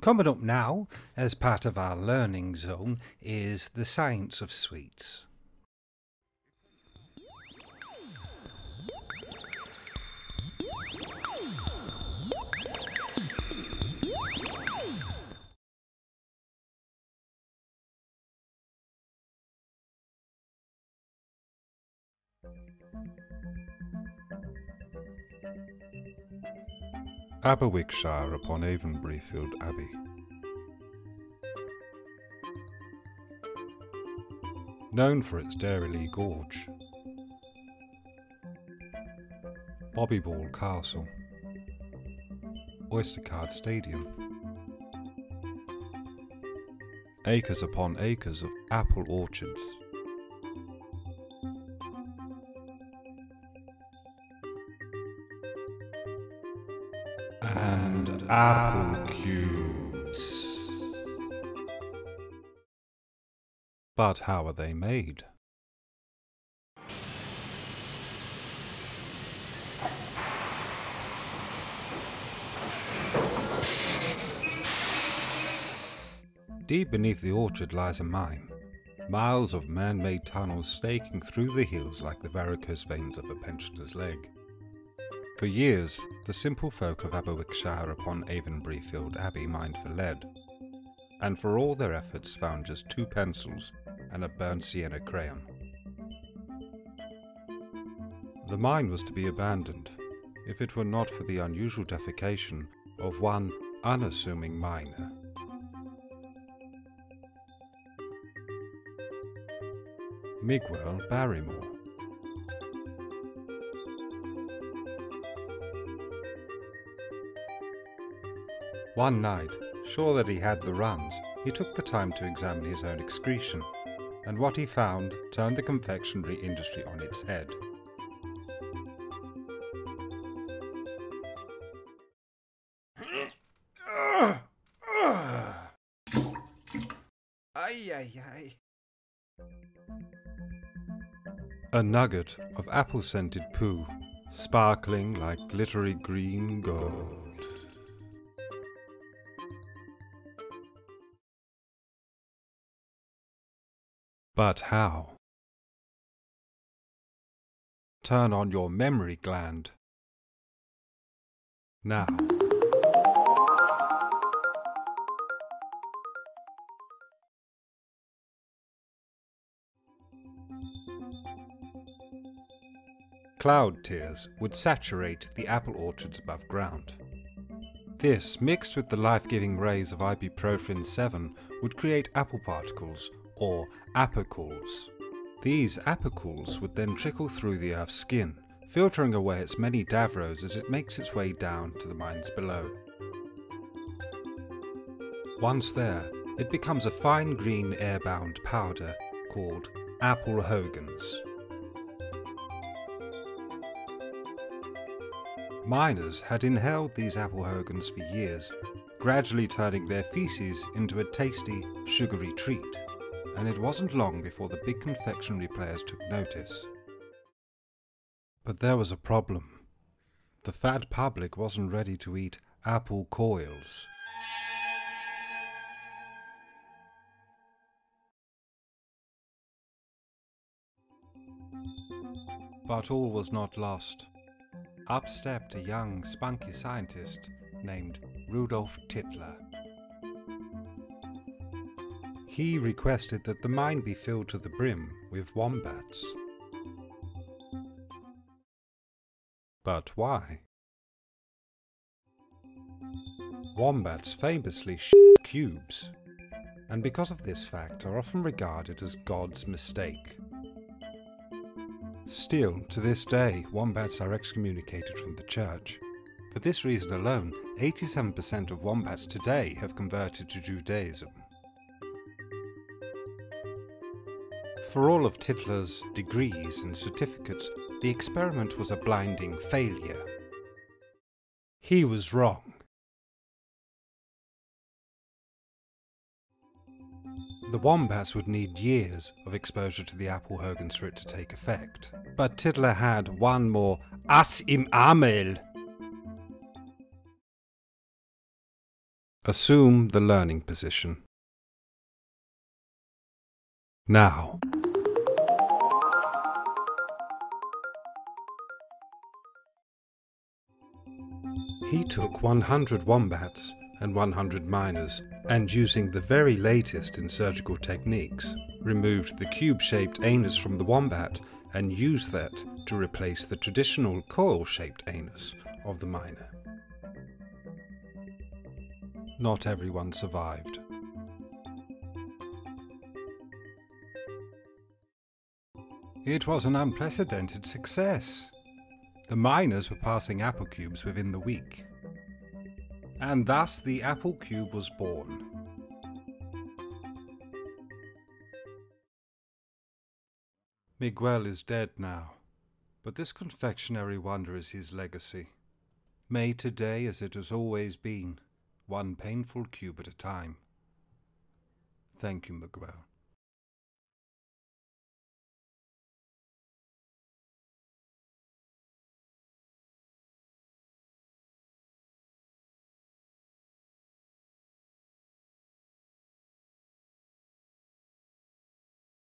Coming up now, as part of our learning zone, is the science of sweets. Aberwickshire upon Avonburyfield Abbey. Known for its Dairylea Gorge, Bobbyball Castle, Oystercard Stadium, acres upon acres of apple orchards, and apple cubes. But how are they made? Deep beneath the orchard lies a mine, miles of man-made tunnels snaking through the hills like the varicose veins of a pensioner's leg. For years, the simple folk of Aberwickshire upon Avonburyfield Abbey mined for lead, and for all their efforts found just 2 pencils and a burnt sienna crayon. The mine was to be abandoned, if it were not for the unusual defecation of one unassuming miner. Miguel Barrymore. One night, sure that he had the runs, he took the time to examine his own excretion, and what he found turned the confectionery industry on its head. A nugget of apple-scented poo, sparkling like glittery green gold. But how? Turn on your memory gland. Now. Cloud tears would saturate the apple orchards above ground. This, mixed with the life-giving rays of ibuprofen 7, would create apple particles, or apicules. These apicules would then trickle through the earth's skin, filtering away its many davros as it makes its way down to the mines below. Once there, it becomes a fine green airbound powder called apple hogans. Miners had inhaled these apple hogans for years, gradually turning their feces into a tasty, sugary treat. And it wasn't long before the big confectionery players took notice. But there was a problem. The fat public wasn't ready to eat apple coils. But all was not lost. Up stepped a young, spunky scientist named Rudolf Tytler. He requested that the mine be filled to the brim with wombats. But why? Wombats famously shit cubes, and because of this fact are often regarded as God's mistake. Still, to this day, wombats are excommunicated from the church. For this reason alone, 87% of wombats today have converted to Judaism. For all of Tytler's degrees and certificates, the experiment was a blinding failure. He was wrong. The wombats would need years of exposure to the apple hogans for it to take effect. But Tytler had one more Ass im Amel. Assume the learning position. Now. He took 100 wombats and 100 miners, and using the very latest in surgical techniques, removed the cube-shaped anus from the wombat and used that to replace the traditional coil-shaped anus of the miner. Not everyone survived. It was an unprecedented success. The miners were passing apple cubes within the week. And thus the apple cube was born. Miguel is dead now, but this confectionery wonder is his legacy. Made today as it has always been, one painful cube at a time. Thank you, Miguel.